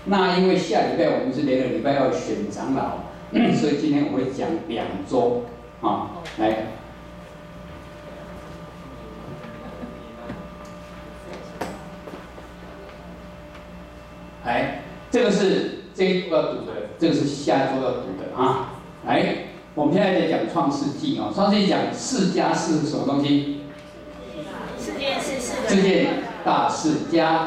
那因为下礼拜我们是连个礼拜要选长老，所以今天我会讲2周啊，来。来，这个是这一周要读的，这个是下周要读的啊。来，我们现在在讲创世纪啊，创世纪讲4加4是什么东西？4件大事加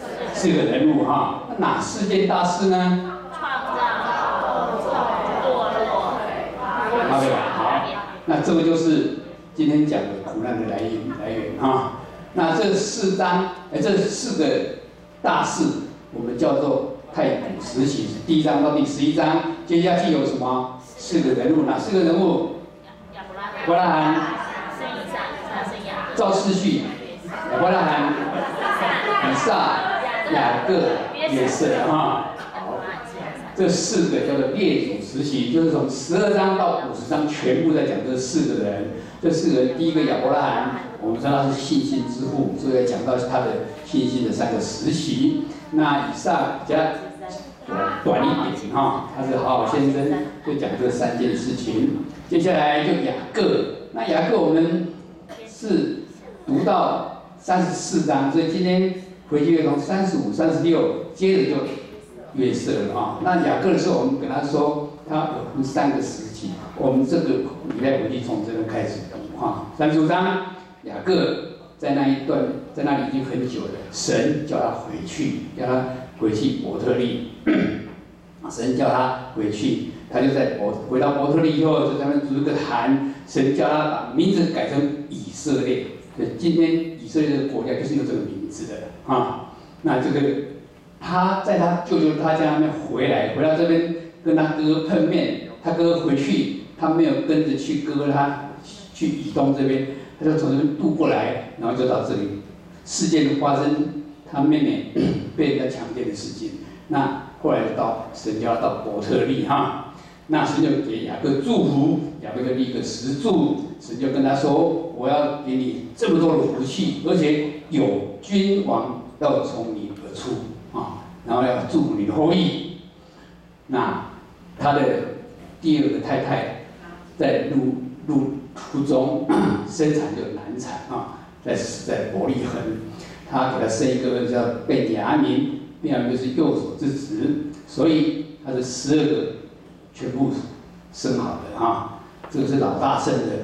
4个人物哈。那哪4件大事呢？ 创造、堕落、 对吧？好，那这个就是今天讲的苦难的来源啊。那这4章，这4个大事。我们叫做太古时期，第1章到第11章，接下去有什么4个人物？哪4个人物？ 亚伯拉罕、 生以撒、生雅各、 照次序，亚伯拉罕、以撒、雅各、约瑟啊。好，这4个叫做列祖时期，就是从12章到50章全部在讲这4个人。这4个人，第一个亚伯拉罕，我们知道他是信心之父，所以讲到他的信心的3个时期。那以撒比较短一点哈，他是好先生，就讲这3件事情。接下来就雅各，那雅各我们是读到34章，所以今天回去从35、36，接着就约瑟了啊。那雅各的时候，我们跟他说，他有分3个时期，我们这个礼拜回去从这边开始读哈。35章，雅各。在那一段，在那里已经很久了。神叫他回去，叫他回去伯特利。神叫他回去，他就在回到伯特利以后，就在那筑一个坛。神叫他把名字改成以色列。所以今天以色列的国家就是用这个名字的啊。那这个他在他舅舅他家那边回到这边跟他哥哥碰面，他哥哥回去，他没有跟着去哥哥他去以东这边。他就从这边渡过来，然后就到这里。事件发生，他妹妹被人家强奸的事情。那后来到神叫他到伯特利哈，那神就给雅各祝福，雅各就立个石柱，神就跟他说：“我要给你这么多的福气，而且有君王要从你而出啊，然后要祝福你的后裔。”那他的第2个太太在路途中生产就难产啊，在伯利恒，他给他生一个叫便雅悯，便雅悯就是右手之子，所以他的12个全部生好的啊。这个是老大生的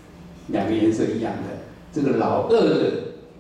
，2个颜色一样的。这个老2的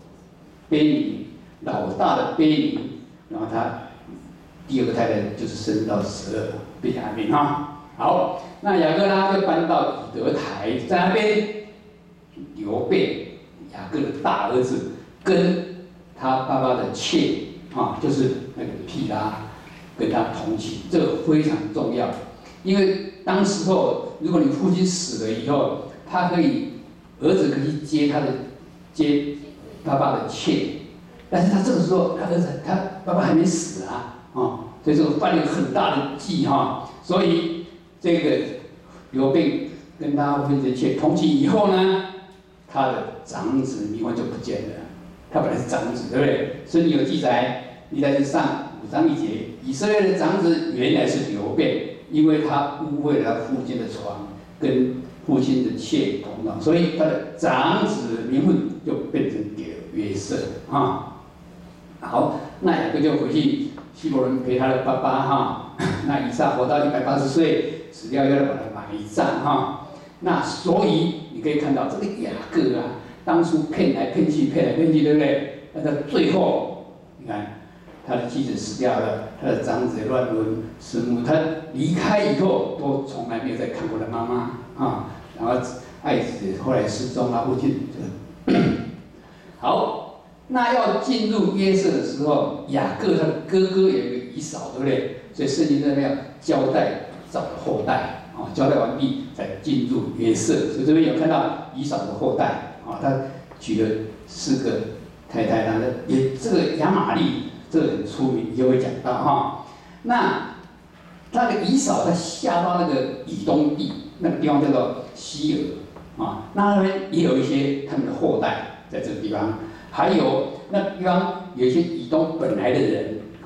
bé尼，老大的bé尼，然后他第2个太太就是生到12便雅悯哈。好，那雅各拉就搬到以德台，在那边刘备，雅各的大儿子，跟他爸爸的妾啊，就是那个毗拉，跟他同寝，这个非常重要，因为当时候如果你父亲死了以后，他可以儿子可以接他爸的妾，但是他这个时候他爸爸还没死啊，所以这个犯了一个很大的忌哈，所以。这个刘备跟他父亲妾同寝以后呢，他的长子糜芳就不见了。他本来是长子，对不对？所以你有记载，你在上5章1节，以色列的长子原来是刘备，因为他误会了他父亲的床，跟父亲的妾同床，所以他的长子名分就变成给了约瑟啊。好，那雅各就回去希伯伦陪他的爸爸哈。那以撒活到180岁。死掉要把它埋葬哈，那所以你可以看到这个雅各啊，当初骗来骗去，对不对？那到最后，你看他的妻子死掉了，他的长子乱伦生母，他离开以后都从来没有再看过他妈妈啊。然后爱子后来失踪了，父亲好，那要进入约瑟的时候，雅各他的哥哥有一个以扫，对不对？所以圣经这边要交代。找的后代啊，交代完毕再进入约瑟，所以这边有看到以扫的后代啊，他娶了4个太太，他的也这个亚玛利这个很出名，也会讲到哈。那那个以扫他下到那个以东地那个地方叫做西尔啊，那边也有一些他们的后代在这个地方，还有那地方有一些以东本来的人啊，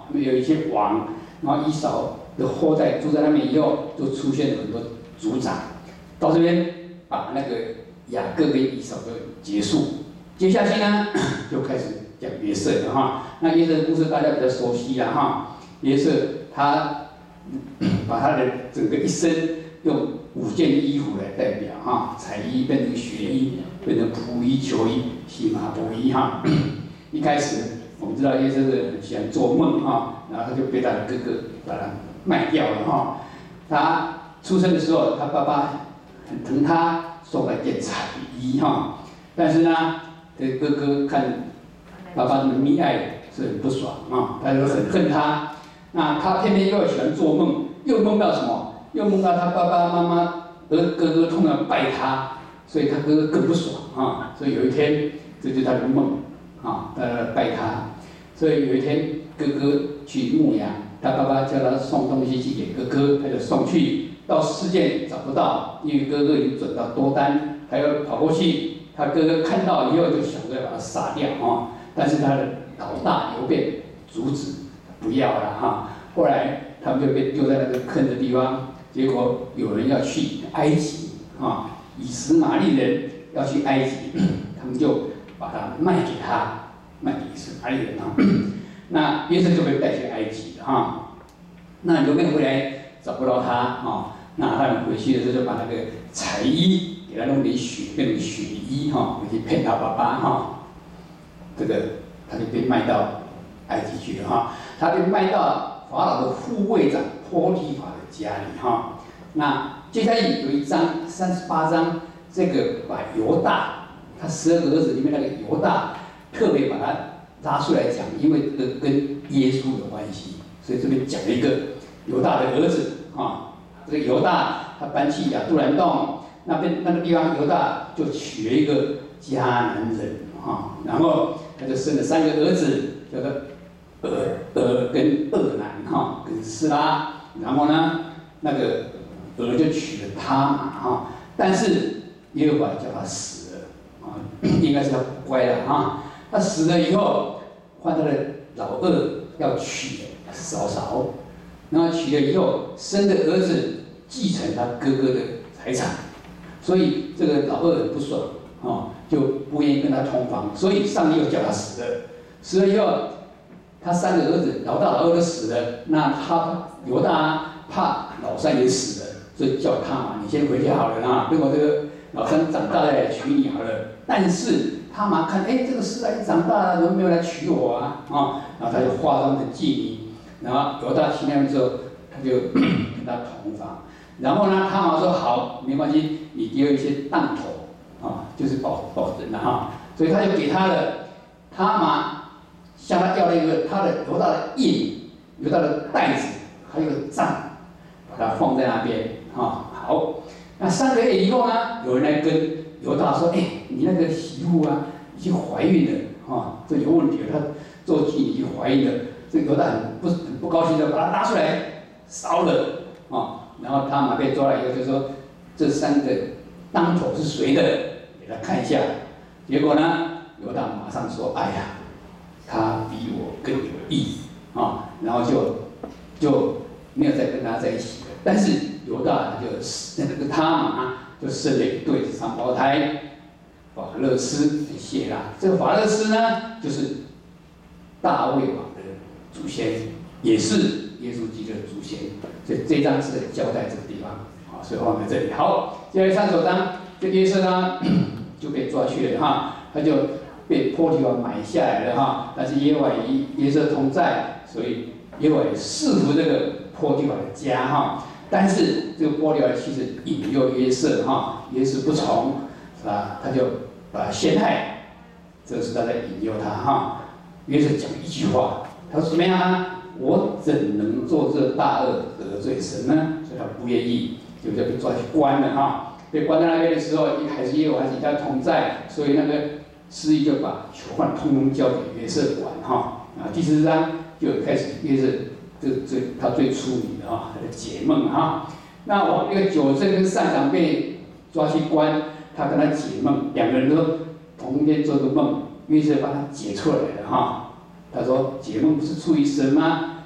有一些王，然后以扫的后代住在那边以后，就出现了很多族长。到这边把那个雅各跟以扫就结束。接下去呢，就开始讲约瑟了哈。那约瑟的故事大家比较熟悉了哈。约瑟他把他的整个一生用5件衣服来代表哈，彩衣变成血衣，变成仆衣、囚衣、细麻布衣哈。一开始我们知道约瑟是很喜欢做梦哈，然后他就被他的哥哥把他卖掉了哈。他出生的时候，他爸爸很疼他，送了件彩衣哈。但是呢，这哥哥看爸爸的溺爱是很不爽啊，他就很恨他。那他偏偏又喜欢做梦，又梦到什么？又梦到他爸爸妈妈和哥哥通常拜他，所以他哥哥更不爽啊。所以有一天，这就是他的梦啊，他拜他。所以有一天，哥哥去牧羊，他爸爸叫他送东西去给哥哥，他就送去。到4件找不到，因为哥哥已经转到多单，他又跑过去。他哥哥看到以后就想着把他杀掉啊，但是他的老大刘辩阻止，不要了哈。后来他们就被丢在那个坑的地方，结果有人要去埃及啊，以实玛利人要去埃及，他们就把他卖给他，卖给以实玛利人啊。那约瑟就被带去埃及了哈。那刘辩回来找不到他啊，那他们回去的时候就把那个彩衣。给他弄点血，变成血衣哈，回去骗他爸爸哈。这个他就被卖到埃及去了哈。他被卖到法老的护卫长波提法的家里哈。那接下来有一章38章，这个把犹大他12个儿子里面那个犹大，特别把他拉出来讲，因为这个跟耶稣有关系，所以这边讲了一个犹大的儿子啊。这个犹大他搬去亚杜兰洞。那个地方犹大就娶了一个迦南人哈，然后他就生了3个儿子，叫做跟俄南哈，跟斯拉，然后呢，那个就娶了他玛哈，但是耶和华叫他死了啊，应该是他不乖了哈。他死了以后，换他的老二要娶嫂嫂，然后娶了以后生的儿子继承他哥哥的财产。所以这个老二很不爽啊，就不愿意跟他同房，所以上帝又叫他死了。死了以后，他3个儿子，老大、老二都死了，那他犹大怕老三也死了，所以叫他嘛，你先回家好了啊，等我这个老三长大再来娶你好了。但是他嘛看，这个四孩长大了，怎么没有来娶我啊？然后他就化妆成妓女，然后犹大听见之后，他就跟他同房。然后呢，他玛说好，没关系，你给我一些当头啊，就是保人了哈。所以他就给他了，他玛向他要了一个他的犹大的印，犹大的袋子，还有个杖，把它放在那边啊。好，那3个月以后呢，有人来跟犹大说，你那个媳妇啊，已经怀孕了啊，这有问题了，她做妓女已经怀孕了。这犹大很不高兴的把他拉出来烧了啊。然后他玛被抓了以后就说，这3个当头是谁的？给他看一下。结果呢，犹大马上说，哎呀，他比我更有义啊，然后就没有再跟他在一起了。但是犹大他就他玛就生了一对双胞胎，法勒斯跟谢拉。这个法勒斯呢，就是大卫王的祖先，也是耶稣基督的祖先。所以这一章是交代这个地方，好，所以放在这里。好，接下来39章，这约瑟呢就被抓去了哈，他就被波提乏买下来了哈。但是耶和华与约瑟同在，所以耶和华也赐福这个波提乏的家哈。但是这个波提乏其实引诱约瑟哈，约瑟不从，是吧？他就把他陷害，这是他在引诱他哈。约瑟讲一句话，他说怎么样呢？我怎能做这大恶得罪神呢？所以他不愿意，就被抓去关了哈。被关在那边的时候，还是耶和华与他同在，所以那个司役就把囚犯通通交给约瑟管哈。第14章就开始约瑟他最出名的哈，他的解梦哈。那我那个9岁跟善长被抓去关，他跟他解梦，2个人都同天做个梦，约瑟帮他解出来了哈。他说解梦不是出于神吗？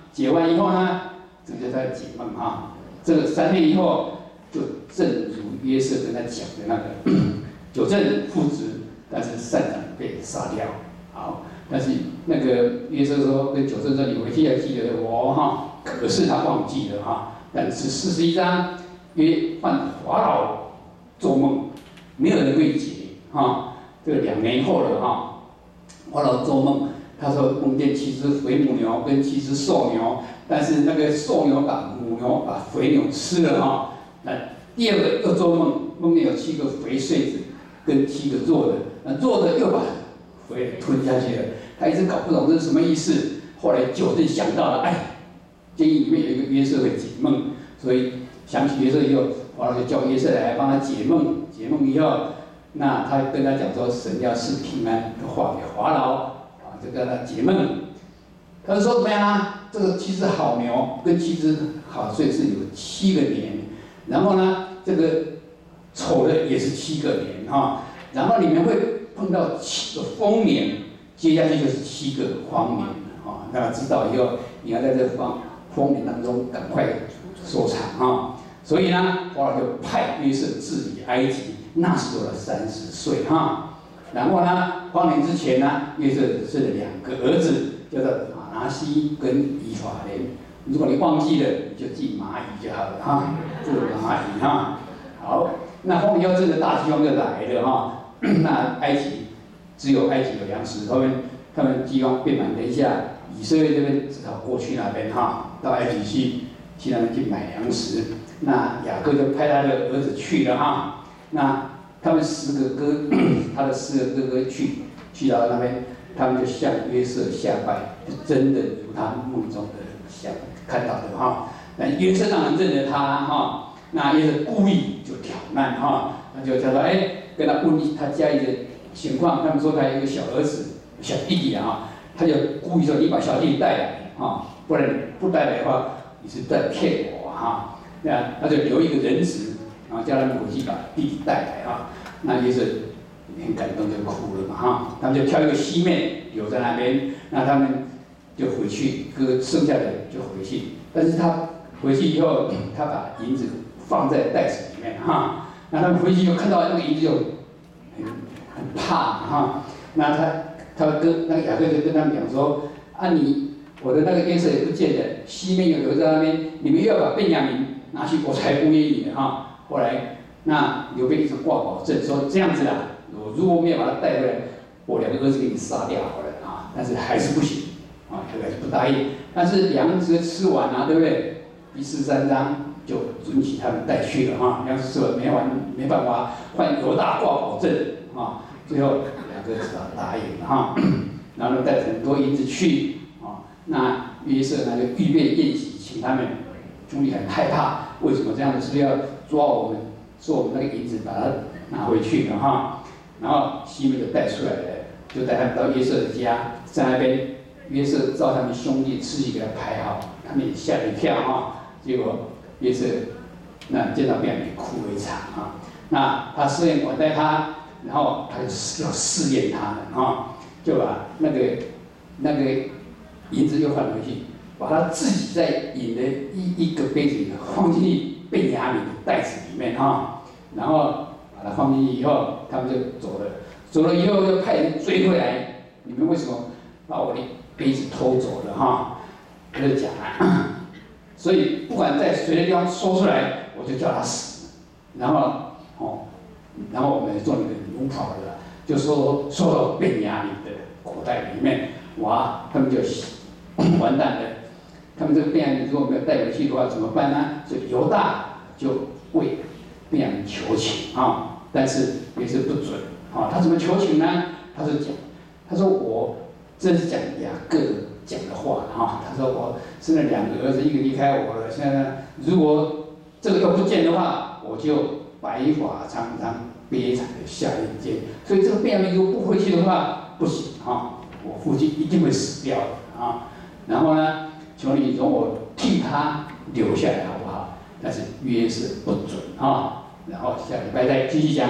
解完以后呢，这个就在解梦哈。这个3天以后，就正如约瑟跟他讲的那个，九正父子，但是善长被杀掉。好，但是那个约瑟说跟九正说：“你回去要记得我哈。”可是他忘记了哈。但是41章，约换法老做梦，没有人会解哈。这个2年后了哈，法老做梦。他说梦见7只肥母牛跟7只瘦牛，但是那个瘦牛把母牛把肥牛吃了哈。那第二个又做梦，梦见有7个肥穗子跟7个弱的，那弱的又把肥吞下去了。他一直搞不懂这是什么意思。后来九正想到了，哎，监狱里面有一个约瑟会解梦，所以想起约瑟以后，法老就叫约瑟来帮他解梦。解梦以后，那他跟他讲说，神要赐平安的话给法老。就跟他解梦，他就说怎么样啊？这个7只好牛跟7只好穗是有7个年，然后呢，这个丑的也是7个年哈，然后里面会碰到7个丰年，接下去就是7个荒年啊。大家知道以后，你要在这丰年当中赶快收场哈。所以呢，法老就派约瑟治理埃及，那时候了30岁哈。然后呢，荒年之前呢，约瑟生了2个儿子，叫做马拿西跟以法莲。如果你忘记了，你就记蚂蚁就好了哈，这个蚂蚁哈。好，那后面要这个大饥荒就来了哈。那埃及只有埃及有粮食，他们饥荒变满，等一下以色列这边只好过去那边哈，到埃及去那边去买粮食。那雅各就派他的儿子去了哈。那他们10个哥，他的10个哥哥去到那边，他们就向约瑟下拜，就真的如他梦中的看到的哈。那约瑟当然认得他哈，那约瑟故意就挑难哈，他就叫他跟他问他家里的情况，他们说他有一个小儿子、小弟弟啊，他就故意说你把小弟弟带来哈，不然不带来的话，你是在骗我哈。那他就留一个人质。然后叫他们回去把弟弟带来哈，那约瑟很感动就哭了嘛哈，他们就挑一个西面留在那边，那他们就回去，剩下的就回去，但是他回去以后，他把银子放在袋子里面哈，那他们回去就看到那个银子就很怕哈，那他跟那个雅各就跟他们讲说啊我的那个约瑟也不见了，西面又留在那边，你们又要把便雅悯拿去，我才不愿意的哈。后来，那刘备一直挂保证说这样子啦，我如果没有把他带回来，我2个儿子给你杀掉好了啊！但是还是不行啊，这个不答应。但是粮食吃完了，对不对？第43章就准许他们带去了哈，粮食吃完没办法，换犹大挂保证啊，最后2个只好答应了哈，然后带很多银子去啊，那约瑟呢就预备宴席，请他们。兄弟很害怕，为什么这样子？是不是要抓我们，说我们那个银子把它拿回去了哈？然后西面就带出来了，就带他们到约瑟的家，在那边约瑟照他们兄弟次序给他排好，他们也吓了一跳哈。结果约瑟那见到便雅悯哭了一场啊。那他试验管待他，然后他就要试验他们哈，就把那个银子又放回去。把他自己在饮的一个杯子里放进去便雅悯的袋子里面哈，然后把它放进去以后，他们就走了。走了以后又派人追回来，你们为什么把我的杯子偷走了哈？他就讲啊，所以不管在谁的地方说出来，我就叫他死。然后我们做那个牛跑的，就说到便雅悯的口袋里面，哇，他们就完蛋了。他们这个便雅悯如果没有带回去的话怎么办呢？所以犹大就为便雅悯求情啊，但是也是不准啊。他怎么求情呢？他说我这是讲雅各讲的话哈。他说我生了2个儿子，一个离开我了，现在呢，如果这个又不见的话，我就白发苍苍，悲惨的下阴间。所以这个便雅悯如果不回去的话，不行哈，我父亲一定会死掉的啊。然后呢？求你容我替他留下来好不好？但是约瑟不准啊。然后下礼拜再继续讲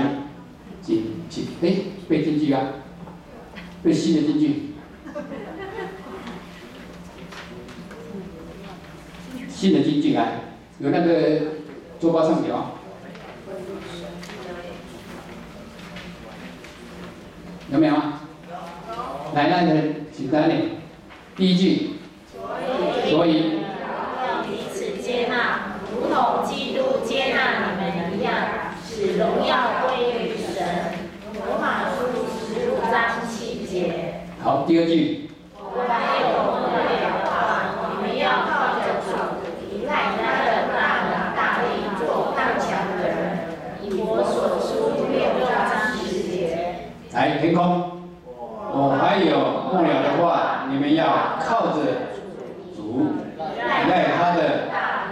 背京剧啊，背新的京剧。 新的经进来，有那个桌包上表，有没有啊？来，那简单点，第一句，所以要彼此接纳，如同基督接纳你们一样，使荣耀归于神。罗马书15章7节。 好，第二句， 我还有末了的话，你们要靠着主，依赖他的大力做刚强的人。以弗所书6章10节。 来填空。我还有末了的话，你们要靠着主，依赖他的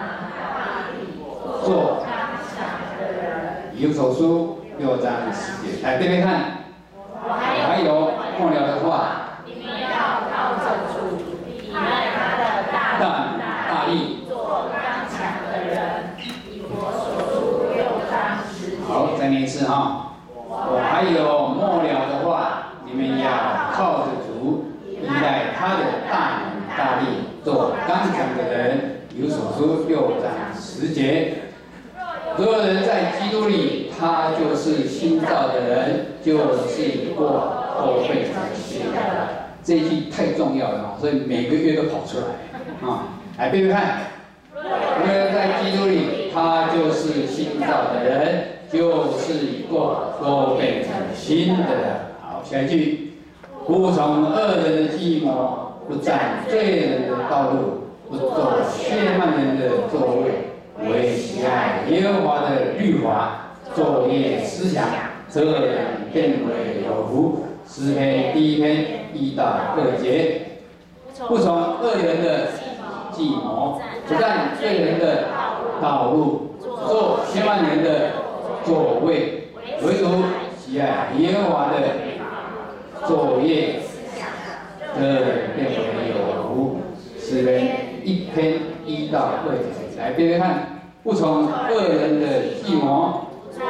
做。以弗所书6章10节。来这边看，我还有末了的话， 你们要靠着主，依赖他的大力，做刚强的人。以弗所书6章10节。 好，再念一次哈。我还有末了的话，你们要靠着主，依赖他的大能大力，做刚强的人。以弗所书6章10节。所有人在基督里，他就是新造的人，就是已过后变成新的。这一句太重要了，所以每个月都跑出来啊！来背背看。所有人在基督里，他就是新造的人，就是已过后变成新的人。好，下一句。不从恶人的计谋，不占罪人的道路，不做亵慢人的座位。为喜爱耶和华的律法，昼夜思想，这人变为有福。诗篇第1篇1到2节。不从恶人的计谋，不占罪人的道路，做亵慢人的座位，唯独喜爱耶和华的昼夜，这人变为有福。诗篇1篇1到2节。来背背看，不从恶人的计谋，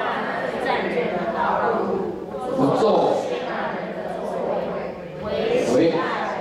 不做为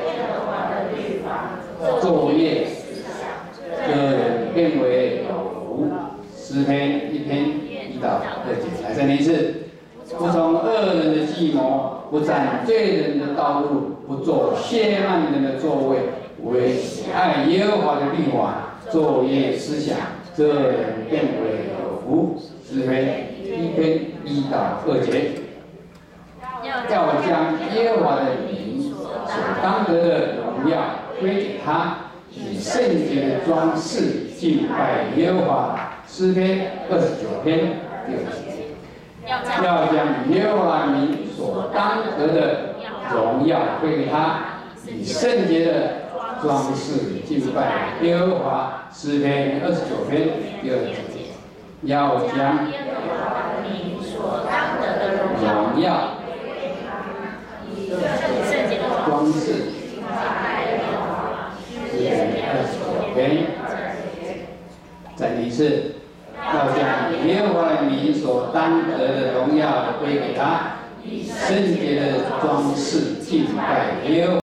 昼夜，这人变为有福。诗篇1篇1到2节。来再念一次，不从恶人的计谋，不占罪人的道路，不做亵慢人的座位，为喜爱耶和华的律法，昼夜思想，这人变为有福。诗篇1篇1到2节。要将耶和华的名所当得的荣耀归给他，以圣洁的装饰敬拜耶和华。诗篇29篇6节。要将耶和华名所当得的荣耀归给他，以圣洁的装饰敬拜耶和华。诗篇29篇2节。要将耶和华的名所当得的荣耀装饰敬拜耶和华。诗篇29篇。再念一次。要将耶和华的名所当得的荣耀归给他，以圣洁的装饰敬拜耶和华。